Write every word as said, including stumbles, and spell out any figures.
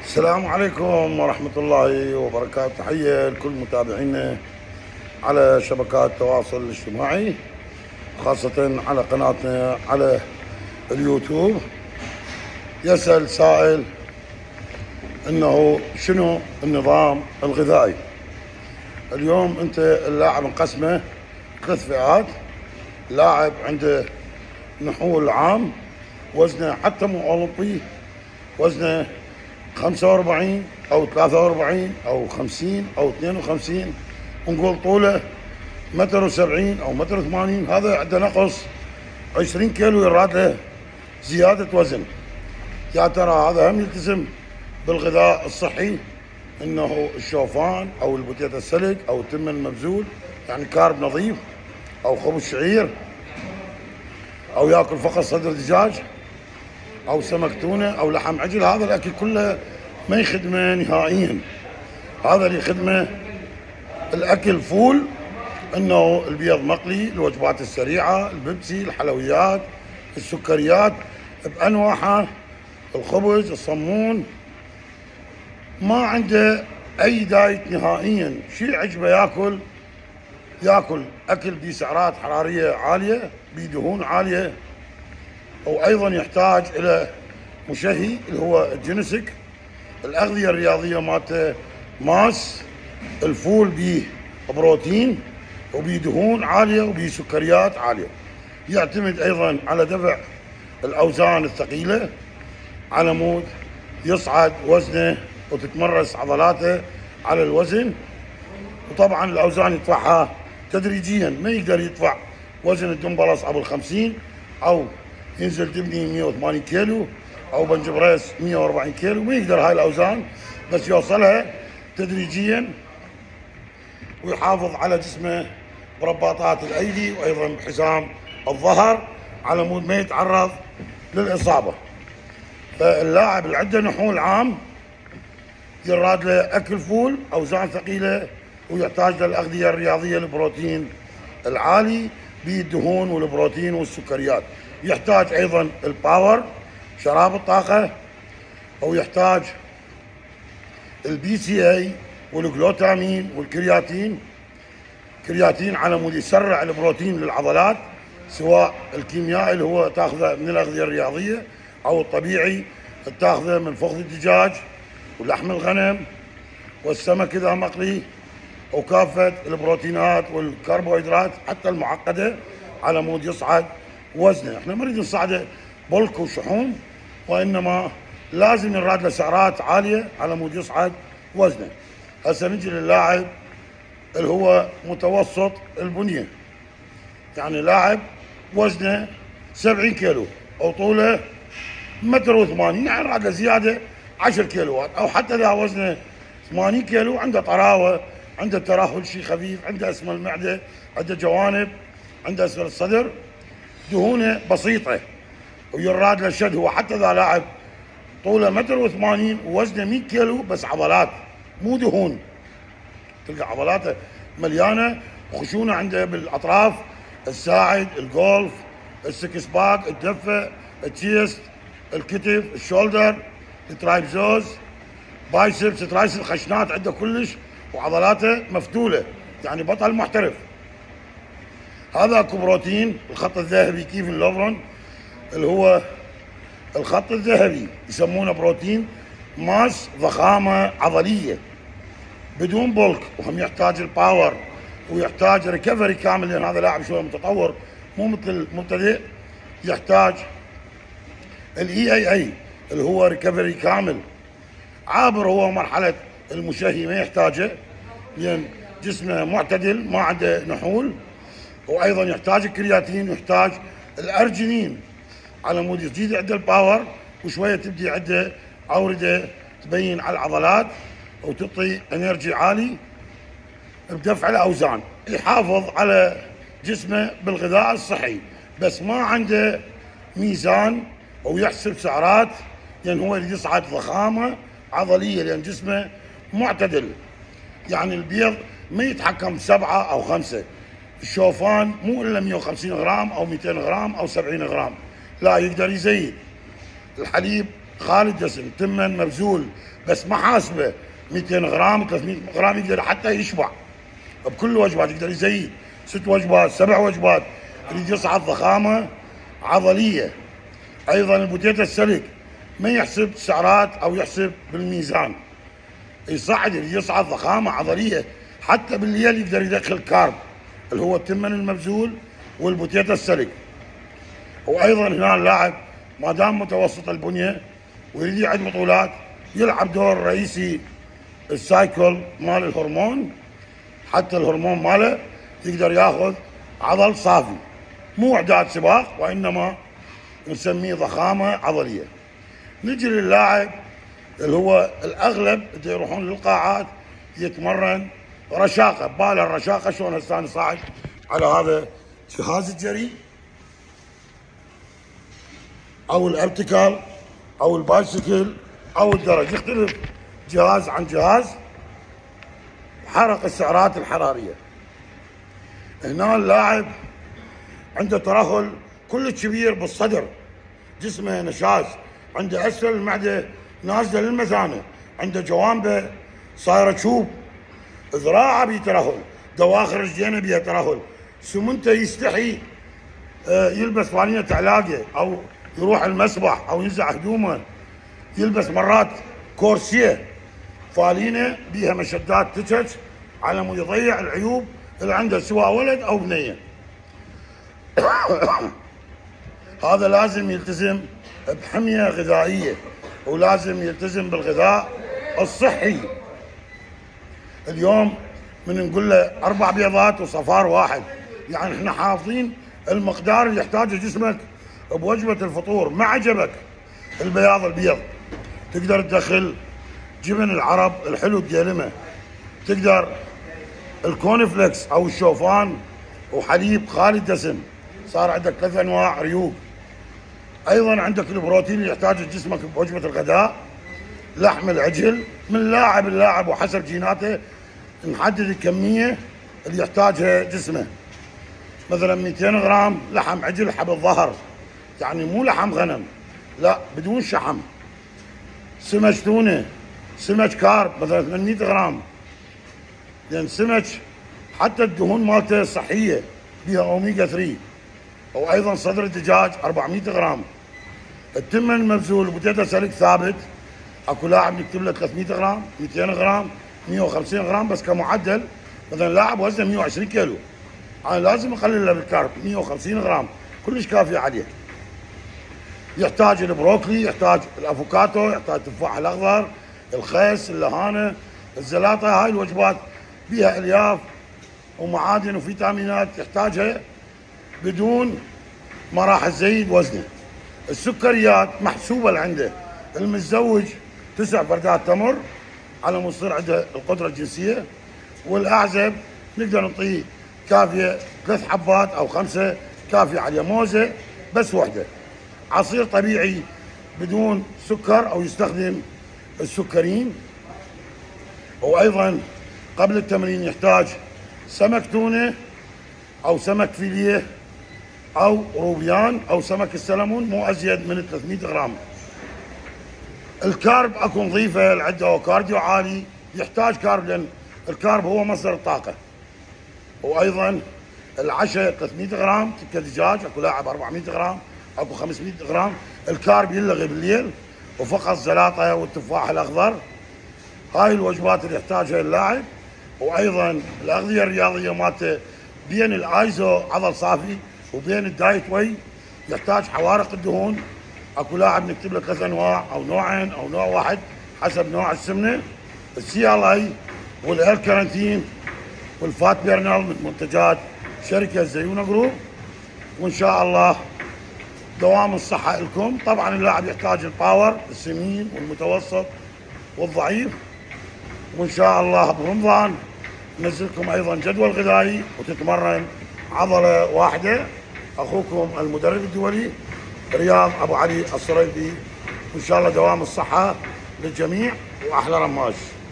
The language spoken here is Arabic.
السلام عليكم ورحمة الله وبركاته. تحية لكل متابعينا على شبكات التواصل الاجتماعي، خاصة على قناتنا على اليوتيوب. يسأل سائل انه شنو النظام الغذائي. اليوم انت اللاعب مقسمه ثلاث فئات. لاعب عنده نحول عام، وزنه حتى مو اولمبي، وزنه خمسة وأربعين أو ثلاثة وأربعين أو خمسين أو اثنين وخمسين، ونقول طوله متر وسبعين أو متر وثمانين. هذا عنده نقص عشرين كيلو، يراد له زيادة وزن. يا ترى هذا هم يلتزم بالغذاء الصحي، انه الشوفان او البوتيتا السلق او التم المبذول، يعني كارب نظيف، او خبز شعير، او ياكل فقط صدر دجاج او سمك تونه او لحم عجل؟ هذا الاكل كله ما يخدمه نهائيا. هذا اللي يخدمه الاكل فول، انه البيض مقلي، الوجبات السريعه، البيبسي، الحلويات، السكريات بانواعها، الخبز، الصمون. ما عنده اي دايت نهائيا. شيء عجبه ياكل ياكل اكل بسعرات حراريه عاليه، بدهون عاليه، او ايضا يحتاج الى مشهي اللي هو الجينيسك. الاغذيه الرياضيه مالته ماس، الفول به بروتين وبدهون عاليه وبسكريات عاليه. يعتمد ايضا على دفع الاوزان الثقيله على مود يصعد وزنه وتتمرس عضلاته على الوزن. وطبعا الاوزان يدفعها تدريجيا، ما يقدر يدفع وزن الدمبلص ابو الخمسين، او ينزل تبني مئة وثمانين كيلو، او بنج بريس مئة وأربعين كيلو. ما يقدر هاي الاوزان، بس يوصلها تدريجيا ويحافظ على جسمه برباطات الايدي وايضا بحزام الظهر على مود ما يتعرض للاصابه. فاللاعب اللي عنده نحول عام يراد له اكل فول، اوزان ثقيله، ويحتاج للاغذيه الرياضيه، البروتين العالي بالدهون والبروتين والسكريات. يحتاج ايضا الباور، شراب الطاقه، او يحتاج البي سي اي والجلوتامين والكرياتين. كرياتين على مود يسرع البروتين للعضلات، سواء الكيميائي اللي هو تاخذه من الاغذيه الرياضيه، او الطبيعي تاخذه من فخذ الدجاج ولحم الغنم والسمك اذا مقلي، وكافه البروتينات والكربوهيدرات حتى المعقده على مود يصعد وزنه. احنا ما نريد نصعده بلك وشحوم، وانما لازم نراد له سعرات عاليه على مود يصعد وزنه. هسه نجي للاعب اللي هو متوسط البنيه، يعني لاعب وزنه سبعين كيلو او طوله متر وثمانين، يعني راد له زياده عشر كيلوات، او حتى اذا وزنه ثمانين كيلو عنده طراوه، عنده ترهل شيء خفيف، عنده اسفل المعده، عنده جوانب، عنده اسفل الصدر، دهونه بسيطه، ويراد له شد. هو حتى اذا لاعب طوله متر وثمانين ووزنه مئة كيلو، بس عضلات مو دهون، تلقى عضلاته مليانه وخشونه عنده بالاطراف، الساعد، الجولف، السكس باك، الدفه، التشيست، الكتف، الشولدر، الترايبزوز، بايسبس، ترايسب، خشنات عنده كلش، وعضلاته مفتوله، يعني بطل محترف. هذا اكو بروتين الخط الذهبي كيف اللوفرون، اللي هو الخط الذهبي، يسمونه بروتين ماس، ضخامه عضليه بدون بولك. وهم يحتاج الباور ويحتاج ريكفري كامل، لان هذا لاعب شويه متطور مو مثل مبتدئ. يحتاج الاي اي اي اللي هو ريكفري كامل عابر، هو مرحله المشهي ما يحتاجه لان جسمه معتدل ما عنده نحول. وايضا يحتاج الكرياتين، ويحتاج الارجينين على مود يزيد عنده الباور، وشويه تبدي عنده اورده تبين على العضلات وتعطي انرجي عالي بدفع الاوزان. يحافظ على جسمه بالغذاء الصحي، بس ما عنده ميزان او يحسب سعرات، لان هو يريد يصعد ضخامه عضليه، لان جسمه معتدل. يعني البيض ما يتحكم بسبعه او خمسه، الشوفان مو الا مئة وخمسين غرام او مئتين غرام او سبعين غرام، لا يقدر يزيد. الحليب خالي الدسم، تمن مبذول بس ما حاسبه مئتين غرام ثلاثمئة غرام، يقدر حتى يشبع بكل الوجبات، يقدر يزيد ست وجبات سبع وجبات، يريد يصعد ضخامه عضليه. ايضا البوتيتا السلك ما يحسب سعرات او يحسب بالميزان، يصعد يريد يصعد ضخامه عضليه، حتى بالليل يقدر يدخل كارب اللي هو التمن المبذول والبوتيتا السلك. وايضا هنا اللاعب ما دام متوسط البنيه ويريد يعد بطولات، يلعب دور رئيسي السايكل مال الهرمون، حتى الهرمون ماله يقدر ياخذ عضل صافي، مو اعداد سباق وانما نسميه ضخامه عضليه. نجي للاعب اللي هو الاغلب يروحون للقاعات يتمرن رشاقه، باله الرشاقه شلون هسه انا صاعد على هذا جهاز الجري او الارتكال او البايسكل او الدرج، يختلف جهاز عن جهاز حرق السعرات الحراريه. هنا اللاعب عنده ترهل كلش كبير بالصدر، جسمه نشاز، عنده اسفل المعده نازله للمثانه، عنده جوانبه صايره شوب، ذراعه بيه ترهل، دواخر رجلينه بيها ترهل، سمنته يستحي يلبس فانيله علاقه او يروح المسبح او ينزع هدومه، يلبس مرات كورسيه فالينه بيها مشدات تشج على مود يضيع العيوب اللي عنده سواء ولد او بنيه. هذا لازم يلتزم بحميه غذائيه ولازم يلتزم بالغذاء الصحي. اليوم من نقول له اربع بيضات وصفار واحد، يعني احنا حافظين المقدار اللي يحتاجه جسمك بوجبه الفطور. ما عجبك البياض البيض تقدر تدخل جبن العرب الحلو الديلمه، تقدر الكونفلكس او الشوفان وحليب خالي الدسم، صار عندك ثلاث انواع ريوق. ايضا عندك البروتين اللي يحتاجه جسمك بوجبه الغداء، لحم العجل من لاعب اللاعب وحسب جيناته نحدد الكميه اللي يحتاجها جسمه. مثلا مئتين غرام لحم عجل حب الظهر، يعني مو لحم غنم، لا بدون شحم. سمك تونه، سمك كارب مثلا ثمانمئة غرام، لان سمك حتى الدهون مالته صحيه بها اوميجا ثلاثة. وايضا صدر الدجاج أربعمئة غرام. التمن المبذول بوتيتا سلك ثابت، اكو لاعب نكتب له ثلاثمئة غرام، مئتين غرام، مئة وخمسين غرام، بس كمعدل مثلا لاعب وزنه مئة وعشرين كيلو، انا لازم اقلل له بالكارب مئة وخمسين غرام، كلش كافي عليه. يحتاج البروكلي، يحتاج الافوكاتو، يحتاج التفاح الاخضر، الخس، اللهانه، الزلاطه. هاي الوجبات بها الياف ومعادن وفيتامينات يحتاجها بدون ما راح تزيد وزنه. السكريات محسوبه اللي عنده، المتزوج تسع فردات تمر على ما يصير عنده القدره الجنسيه، والاعزب نقدر نعطيه كافيه ثلاث حبات او خمسه كافيه عليه، موزه بس وحده، عصير طبيعي بدون سكر او يستخدم السكرين. وايضا قبل التمرين يحتاج سمك تونه او سمك فيليه او روبيان او سمك السلمون مو ازيد من ثلاثمئة غرام. الكارب اكو نظيفه اللي عنده كارديو عالي يحتاج كارب، لان الكارب هو مصدر الطاقه. وايضا العشاء ثلاثمئة غرام تكه دجاج، اكو لاعب أربعمئة غرام، اكو خمسمئة غرام. الكارب يلغي بالليل وفقط زلاطه والتفاح الاخضر. هاي الوجبات اللي يحتاجها اللاعب. وايضا الاغذيه الرياضيه مالته بين الايزو عضل صافي وبين الدايت واي يحتاج حوارق الدهون، اكو لاعب نكتب له ثلاث انواع او نوعين او نوع واحد حسب نوع السمنه. السي ال اي والهيل كارنتين والفات بيرنال من منتجات شركه زيونا جروب. وان شاء الله دوام الصحه لكم. طبعا اللاعب يحتاج الباور، السمين والمتوسط والضعيف. وان شاء الله برمضان ننزلكم ايضا جدول غذائي وتتمرن عضله واحده. اخوكم المدرب الدولي رياض ابو علي الصريفي. وان شاء الله دوام الصحه للجميع واحلى رماش.